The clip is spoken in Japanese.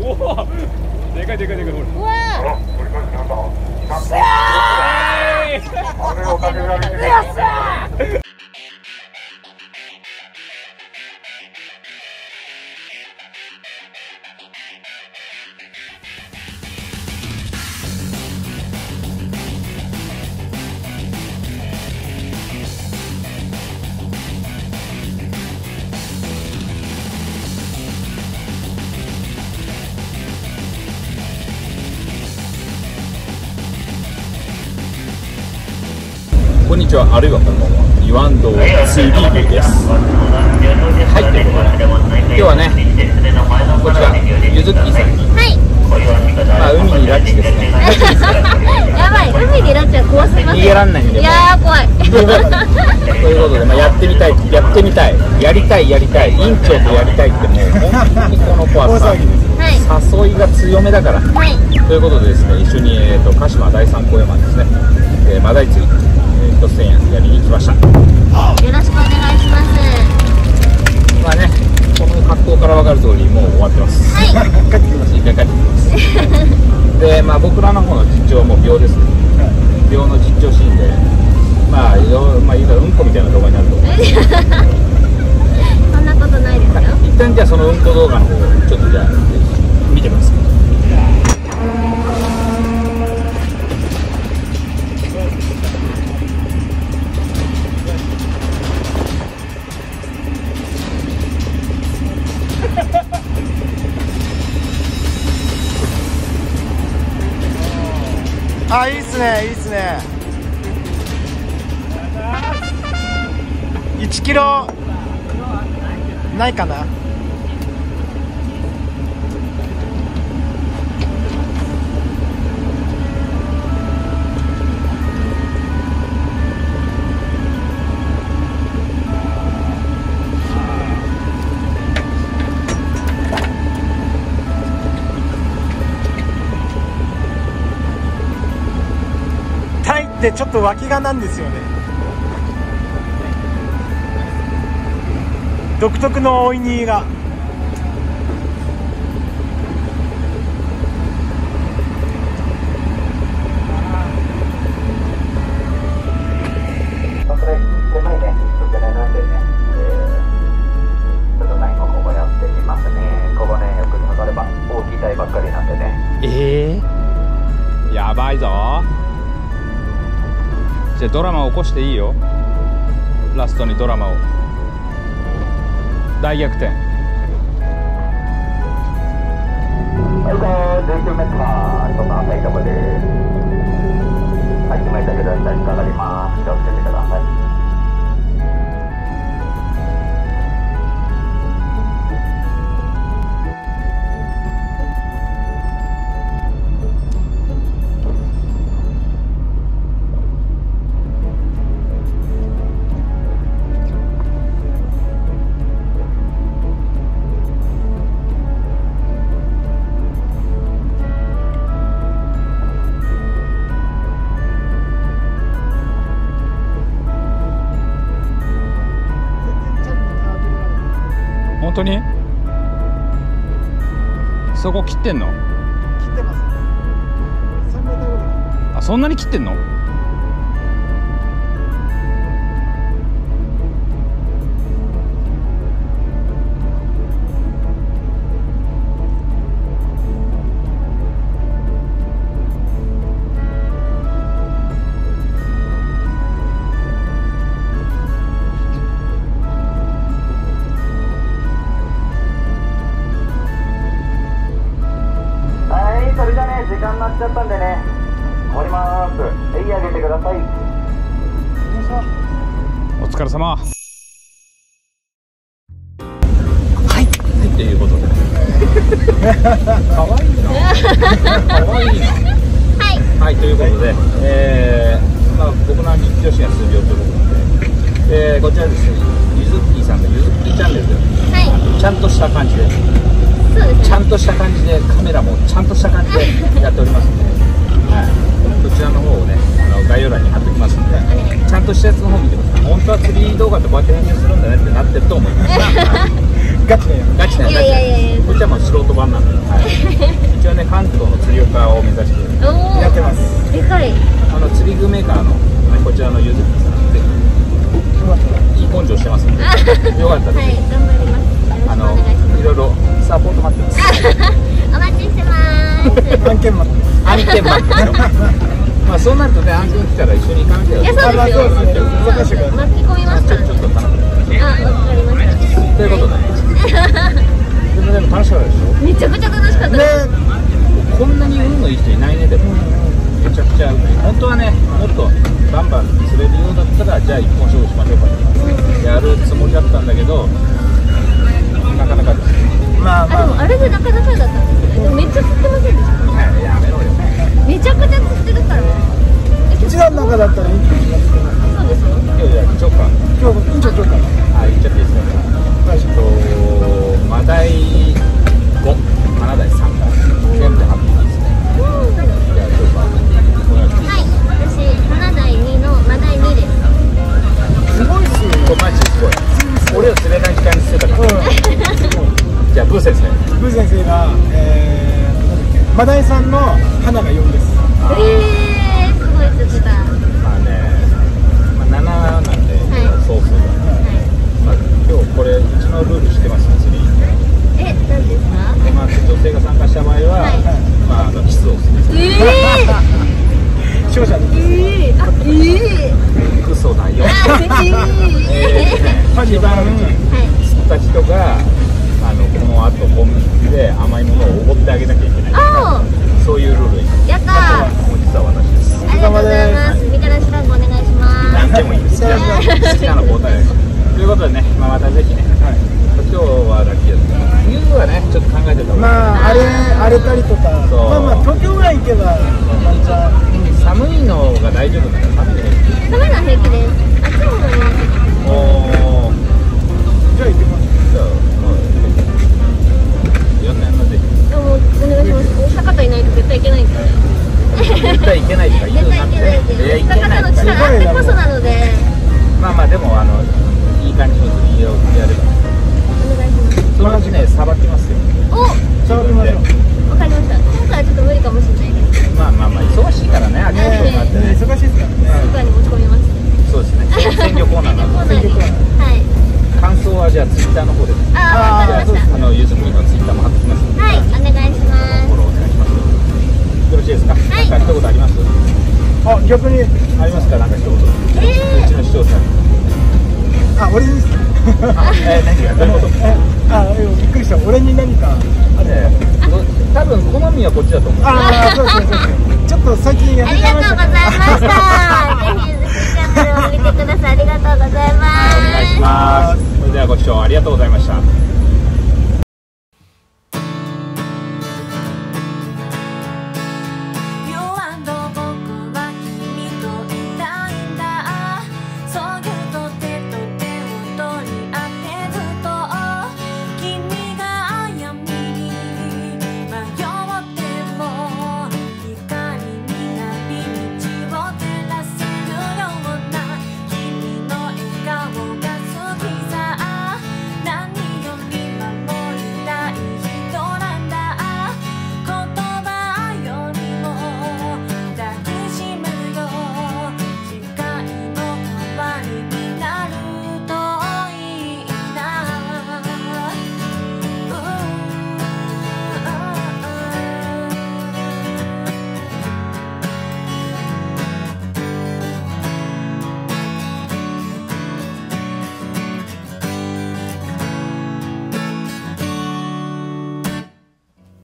おお、でかいでかいでかい、ほら。 うわー。 こんにちは、あるいはこんばんは。ユアンドツリー部です。はい、ということで、今日はね、こちらゆずっきさんに、まあ海にラッチですね。 やばい、海にラッチは怖すぎます。 逃げらんないんで。 いやー怖い。 ということで、まあやってみたい、やりたい、院長とやりたいってもう本当にこの子はさ、誘いが強めだから。ということでですね、一緒に鹿島第三公園までですね、マダイ釣り一つ1000円やりに来ました。 よろしくお願いします。 まあね、この格好から分かる通りもう終わってます。 はい。 一回帰ってきますで、まあ僕らの方の実況も秒ですね。秒の実況シーンで、まあ言うたらうんこみたいな動画になると思う。 そんなことないですよ。 一旦じゃあそのうんこ動画の方をちょっとじゃあ見てください。 あ、いいっすね、いいっすね。1キロないかな。タイってちょっと脇がなんですよね。独特の追い煮が。 やばいぞ。じゃあドラマを起こしていいよ。ラストにドラマを。大逆転。本当に？そこ切ってんの？ 切ってます。3メートルぐらい。 あ、そんなに切ってんの？ それじゃね、時間になっちゃったんでね、終わります。はい、上げてください。 お疲れ様。はいということでかわいいなかわいいな。はい、ということで、まあ、僕の実況シーンは数秒ということで、こちらですね、ゆずっきーさんのゆずっきーチャンネルで、ちゃんとした感じで、ちゃんとした感じで、カメラもちゃんとした感じでやっておりますので、こちらの方をね、概要欄に貼っておきますので、ちゃんとしたやつの方見てください。本当は釣り動画ってこうやって編集するんだねってなってると思います。 ガチだよ。 ガチなやつ。 いやいやいやいやこっちはもう素人版なんで、はい、一応ね関東の釣り岡を目指しておおやってます。 でかい。 釣り具メーカーの、ね、こちらのゆずきさんでいい根性してますんで、よかったら、 はい、頑張ります。よろしくお願いします。 いろいろサポート待ってます。 お待ちしてます。 案件待ってます。 案件待ってますよ。まあそうなるとね、案件来たら一緒に行かなきゃ。 いや、そうですよ。 そうですね。 そうですよ。巻き込みますからね。 ちょっと頼む。 あ、わかりました。 ということで、でも楽しかったでしょ。 めちゃくちゃ楽しかったです。 こんなに運のいい人いないね。でもめちゃくちゃ本当はね、もっとバンバン釣れるようだったらじゃあ一本勝負しましょうかってやるつもりだったんだけど、なかなかです。 まああ、でもあれでなかなかだったんですね。でもめっちゃ釣ってませんでした。 やめろよ。 めちゃくちゃ釣ってるから。 うちらの中だったらいいって言いますけど。 そうですよ。 いやいや、ちょっか。 今日委員長今日かあ、 ら。 言っちゃっていいですか。マダイ5、マダイ3、全部で8匹ですね。じゃあ、今日ははい、私、7台2のマダイ2です。 すごいっすよ。 これマジですごい。俺を釣れない時間に釣ってたから。じゃあ、ブー先生。 ブー先生が、なんだっけ、マダイさんの花が4です。 すごい釣ってた。 まあね、まあ、7なんで、総数が。まあ、今日これ、うちのルールしてます、釣り。 何ですか？ まあ、女性が参加した場合は、まあ、キスをする。 勝者に。 嘘だよ。一番釣った人が、この後コンビニで甘いものをおごってあげなきゃいけない。そういうルールに。 やったー。 実は私です。 ありがとうございます。みたらし団子お願いします。 何でもいいです。好きなの交代です。ということでね、まあ、またぜひね、今日はラッキーです。冬はね、ちょっと考えてた方がいい。 まあ荒れたりとか、まあ東京ぐらい行けばワンチャン。 寒いのが大丈夫だから寒いの寒いのは平気です。暑いのがね。 じゃあ行ってみます。 じゃあ、やんなぜひ。 でもお願いします。坂田いないと絶対いけないんですよね。 絶対いけないとか言うなって。いや、いけ坂ない田の力あってこそなので。 まあまあでもいい感じの釣りをやれば。 お願いします。 そのうちね、さばきますよ。 お、 さばきましょう。 わかりました。今回はちょっと無理かもしれないです。 まあまあまあ忙しいからね、秋になってね。 忙しいですからね。 スーパーに持ち込みます。 そうですね。鮮魚コーナーなんで。 鮮魚コーナー。はい。 感想はじゃあツイッターの方で。 あ、わかりました。 ゆずくんのツイッターも貼ってきますので。 はい、お願いします。 フォローお願いします。よろしいですか。なんか一言あります。 あ、逆にありますか、なんか一言。うちの視聴者に。 俺です。 何がどういうこと。 びっくりした。俺に何かある。 多分好みはこっちだと思う。 そうですね。ちょっと最近やめちゃいました。 ありがとうございました。ぜひチャンネルを見てください。ありがとうございます。 お願いします。それではご視聴ありがとうございました。